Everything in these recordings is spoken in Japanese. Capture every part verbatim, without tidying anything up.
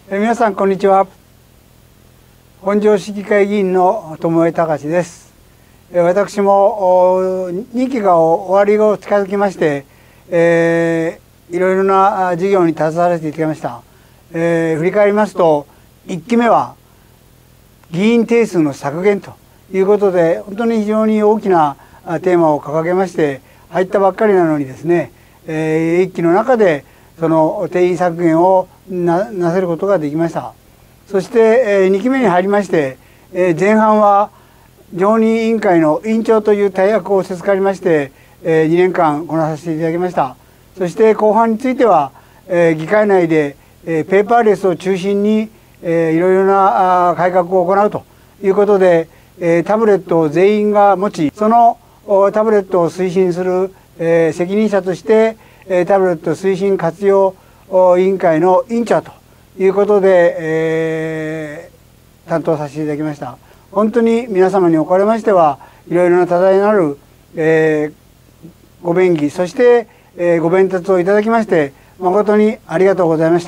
え皆さんこんにちは。本庄市議会議員の友江隆です。え私も任期が終わりが近づきまして、えー、いろいろな事業に携わらせていただきました。えー、振り返りますといっきめは議員定数の削減ということで、本当に非常に大きなテーマを掲げまして入ったばっかりなのにですね、えー、いっきの中でその定員削減を な, なせることができました。そして、えー、にきめに入りまして、えー、前半は常任委員会の委員長という大役を授かりまして、えー、にねんかんこなさせていただきました。そして後半については、えー、議会内で、えー、ペーパーレスを中心に、えー、いろいろな改革を行うということで、えー、タブレットを全員が持ち、そのタブレットを推進する、えー、責任者としてタブレット推進活用委員会の委員長ということで、えー、担当させていただきました。本当に皆様におかれましてはいろいろな多大なる、えー、ご便宜そして、えー、ご鞭撻をいただきまして誠にありがとうございました。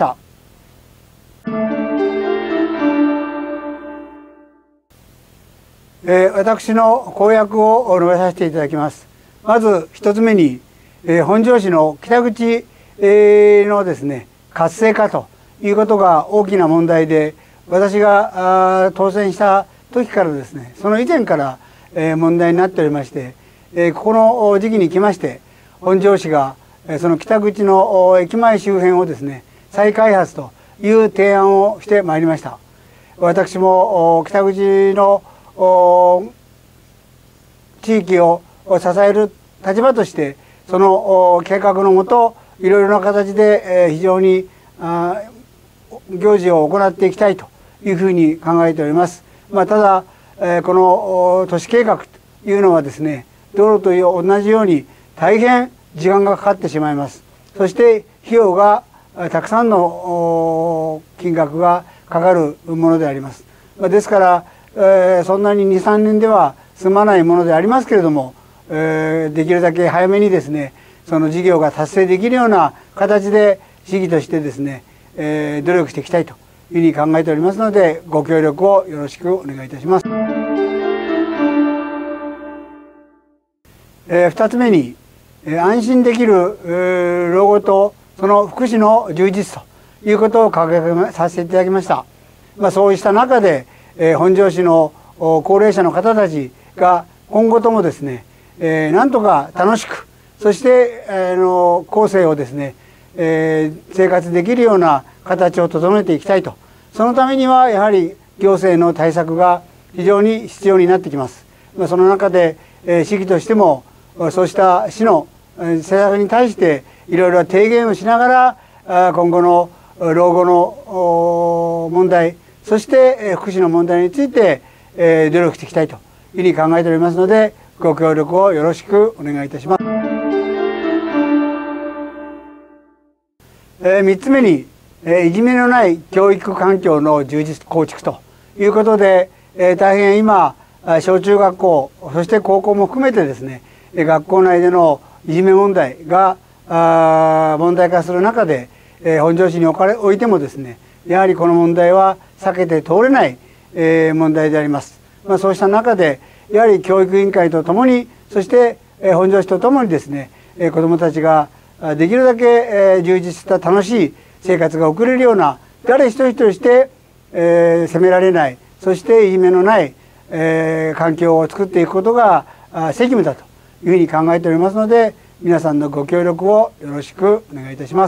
えー、私の公約を述べさせていただきます。まず一つ目に、えー、本庄市の北口、えー、のですね活性化ということが大きな問題で、私があ当選した時からですね、その以前から、えー、問題になっておりまして、えー、ここの時期に来まして本庄市が、えー、その北口の駅前周辺をですね再開発という提案をしてまいりました。私も北口の地域を支える立場としてその計画のもといろいろな形で非常に行事を行っていきたいというふうに考えております。まあ、ただこの都市計画というのはですね道路と同じように大変時間がかかってしまいます。そして費用がたくさんの金額がかかるものであります。ですからえー、そんなににさんねんでは済まないものでありますけれども、えー、できるだけ早めにですねその事業が達成できるような形で市議としてですね、えー、努力していきたいというふうに考えておりますのでご協力をよろしくお願いいたします。えー、ふたつめに、えー、安心できる、えー、老後とその福祉の充実ということを掲げさせていただきました。まあ、そうした中でえー、本庄市の高齢者の方たちが今後ともですね、えー、なんとか楽しくそして、えー、の後世をですね、えー、生活できるような形を整えていきたいと。そのためにはやはり行政の対策が非常に必要になってきます。まあ、その中で、えー、市議としてもそうした市の政策に対していろいろ提言をしながら今後の老後の問題そして福祉の問題について努力していきたいというふうに考えておりますのでご協力をよろしくお願いいたします。みっつめにいじめのない教育環境の充実構築ということで大変今小中学校そして高校も含めてですね学校内でのいじめ問題が問題化する中で本庄市においてもですねやはりこの問題は避けて通れない、えー、問題であります。まあ、そうした中でやはり教育委員会とともにそして、えー、本庄市とともにですね、えー、子どもたちができるだけ、えー、充実した楽しい生活が送れるような誰一人一人して、えー、責められないそしていじめのない、えー、環境を作っていくことが責務だというふうに考えておりますので皆さんのご協力をよろしくお願いいたします。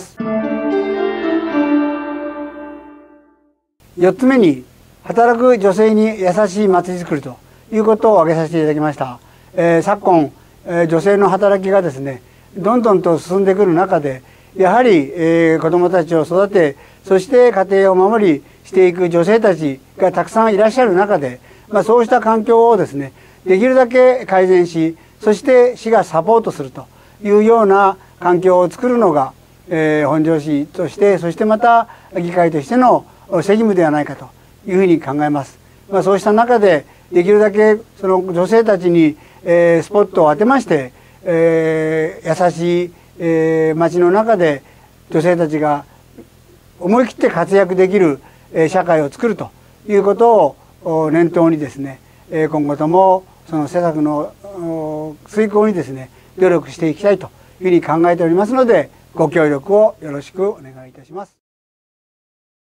よっつめに働く女性に優しいまちづくりということを挙げさせていただきました。えー、昨今、えー、女性の働きがですねどんどんと進んでくる中でやはり、えー、子どもたちを育てそして家庭を守りしていく女性たちがたくさんいらっしゃる中で、まあ、そうした環境をですねできるだけ改善しそして市がサポートするというような環境を作るのが、えー、本庄市としてそしてまた議会としての責務ではないかというふうに考えます。まあ、そうした中でできるだけその女性たちに、えー、スポットを当てまして、えー、優しい、えー、町の中で女性たちが思い切って活躍できる、 社会を作るということを念頭にですね、今後ともその施策の遂行にですね努力していきたいというふうに考えておりますので、ご協力をよろしくお願いいたします。